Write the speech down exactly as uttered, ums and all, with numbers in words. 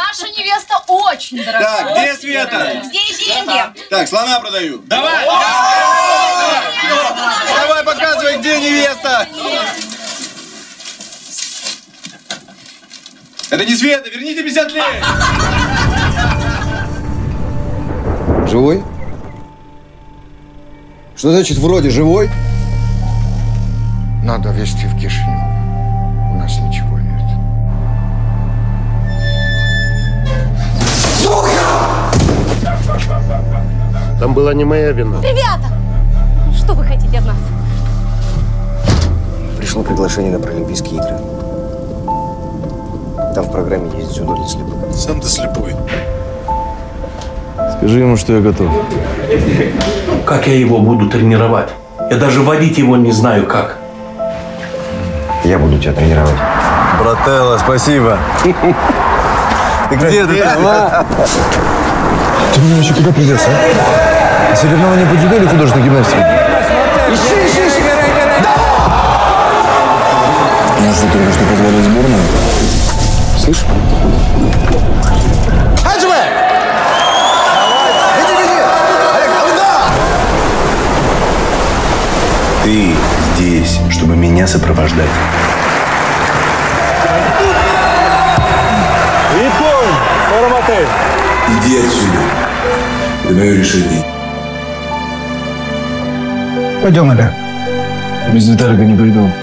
Наша невеста очень дорогая. Так, где Света? Здесь деньги. Так, слона продаю. Давай! Давай, показывай, где невеста. Это не Света, верните пятьдесят лет. Живой? Что значит вроде живой? Надо везти в Кишинев. У нас ничего нет. Там была не моя вина. Ребята, что вы хотите от нас? Пришло приглашение на Паралимпийские игры. Там в программе есть дзюдо для слепых. Сам ты слепой. Скажи ему, что я готов. Как я его буду тренировать? Я даже водить его не знаю как. Я буду тебя тренировать. Брателло, спасибо. Ты где ты? Ты меня еще куда придется, а? Соревнования по дзюдо или художественной гимнастике? Ищи, ищи, ищи! Я что, только что позволил сборную? Слышь? Хаджиме! Иди, иди! Олег, да! Ты здесь, чтобы меня сопровождать. Итон, Форматель. Иди отсюда. Это мое решение. Пойдем, Олег. Без Виталика не приду.